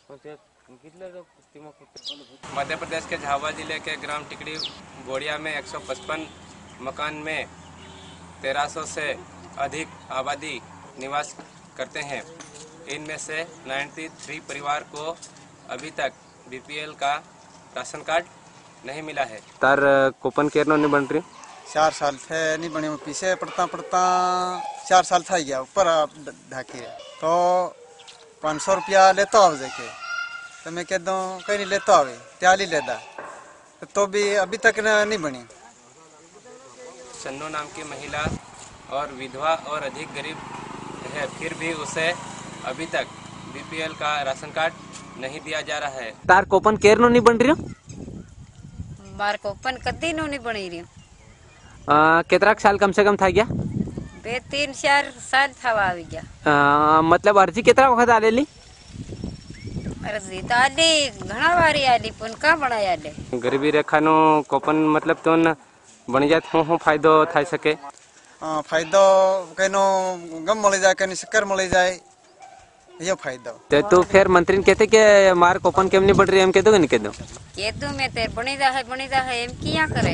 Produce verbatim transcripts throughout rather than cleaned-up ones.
मध्य प्रदेश के झाबुआ जिले के ग्राम टिकड़ी गोड़िया में एक सौ पचपन मकान में तेरह सौ से अधिक आबादी निवास करते हैं। इनमें से तिरानवे परिवार को अभी तक बीपीएल का राशन कार्ड नहीं मिला है। तार कूपन केरनो नहीं बन रही चार साल थे नहीं बने, पीछे पड़ता पड़ता चार साल था गया ऊपर ढाके तो पाँच सौ रुपया लेता हो जाके तो मैं कह दूँ कहीं नहीं लेता आवे त्याली लेता तो भी अभी तक नहीं बनी। सन्नू नाम की महिला और विधवा और अधिक गरीब है, फिर भी उसे अभी तक बीपीएल का राशन कार्ड नहीं दिया जा रहा है। तार कूपन केरनो नहीं बन रही बार कूपन कदी नो नहीं बनी रही। कितना साल कम से कम था क्या? बे तीन चार साल था आ गया। आ, मतलब अर्जी कितना वक्त आ ली? अर्जी तो आली घना वारी आली पुन का बनाया ले। गरीबी रेखा नो कूपन मतलब तो बनी जात हो हो फायदो थाई सके। हाँ फायदो कहीं गम मिल जाए कहीं शक्कर मिल जाए ये फायदा। ते तू फिर मंत्री ने कहते कि मार कूपन केम नहीं बढ़ रही, हम कह दो कि नहीं कह दो? कह दो मैं तेरे बनी जा है बनी जा है एम किया करे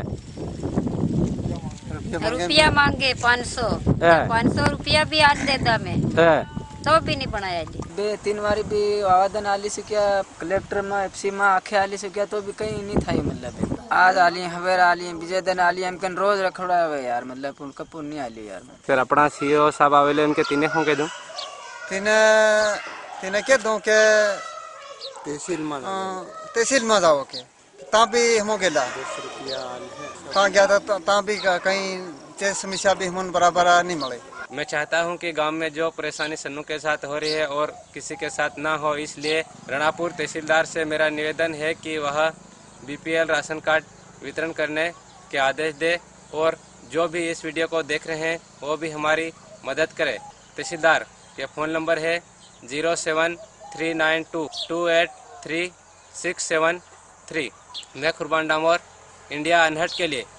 रुपया मांगे पाँच सौ पाँच सौ रुपया भी आज देता मैं तो भी नहीं बनाया जी। बे तीन बारी भी आवेदन आली से क्या कलेक्टर में एफसी में आखे आली से क्या तो भी कहीं नहीं था। मतलब आज आली हवेर आली विजय दिन आली हम कन रोज रखड़ा है यार, मतलब उनका पुन नहीं आली यार। फिर अपना सीओ साहब आवेले उनके तीने होंगे दो तीने तीने के दो के तहसील में तहसील में जाओ के ता भी हम गेला ता गया था ता भी कहीं समस्या भी हम बराबर नहीं मिले। मैं चाहता हूं कि गांव में जो परेशानी सन्नू के साथ हो रही है और किसी के साथ ना हो, इसलिए रणापुर तहसीलदार से मेरा निवेदन है कि वह बीपीएल राशन कार्ड वितरण करने के आदेश दे और जो भी इस वीडियो को देख रहे हैं वो भी हमारी मदद करे। तहसीलदार के फ़ोन नंबर है zero seven three nine two two eight three six seven three. मैं कुर्बान डामोर, इंडिया अनहट के लिए।